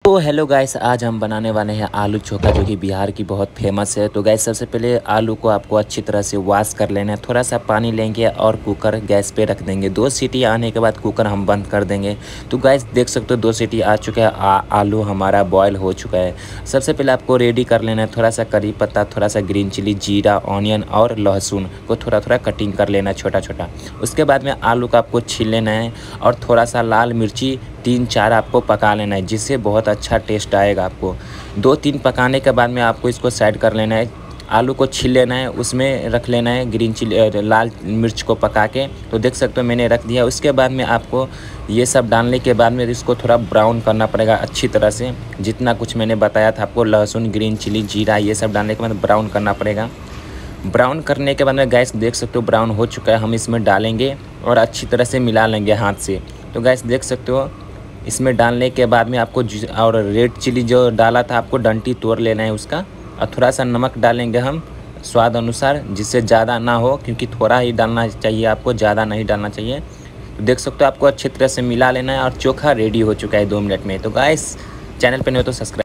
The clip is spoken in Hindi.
तो हेलो गाइस, आज हम बनाने वाले हैं आलू चोखा जो कि बिहार की बहुत फेमस है। तो गाइस सबसे पहले आलू को आपको अच्छी तरह से वॉश कर लेना है। थोड़ा सा पानी लेंगे और कुकर गैस पे रख देंगे। 2 सीटी आने के बाद कुकर हम बंद कर देंगे। तो गाइस देख सकते हो 2 सीटी आ चुका है, आलू हमारा बॉयल हो चुका है। सबसे पहले आपको रेडी कर लेना है थोड़ा सा करी पत्ता, थोड़ा सा ग्रीन चिली, जीरा, ऑनियन और लहसुन को थोड़ा थोड़ा कटिंग कर लेना है छोटा छोटा। उसके बाद में आलू को आपको छील लेना है और थोड़ा सा लाल मिर्ची 3-4 आपको पका लेना है, जिससे बहुत अच्छा टेस्ट आएगा आपको। 2-3 पकाने के बाद में आपको इसको साइड कर लेना है। आलू को छील लेना है, उसमें रख लेना है ग्रीन चिली, लाल मिर्च को पका के। तो देख सकते हो मैंने रख दिया। उसके बाद में आपको ये सब डालने के बाद में इसको थोड़ा ब्राउन करना पड़ेगा अच्छी तरह से। जितना कुछ मैंने बताया था आपको, लहसुन, ग्रीन चिली, जीरा, ये सब डालने के बाद ब्राउन करना पड़ेगा। ब्राउन करने के बाद में गैस देख सकते हो ब्राउन हो चुका है। हम इसमें डालेंगे और अच्छी तरह से मिला लेंगे हाथ से। तो गैस देख सकते हो इसमें डालने के बाद में आपको और रेड चिली जो डाला था आपको डंटी तोड़ लेना है उसका। और थोड़ा सा नमक डालेंगे हम स्वाद अनुसार, जिससे ज़्यादा ना हो, क्योंकि थोड़ा ही डालना चाहिए आपको, ज़्यादा नहीं डालना चाहिए। तो देख सकते हो आपको अच्छी तरह से मिला लेना है और चोखा रेडी हो चुका है 2 मिनट में। तो गाइस चैनल पर नहीं हो तो सब्सक्राइब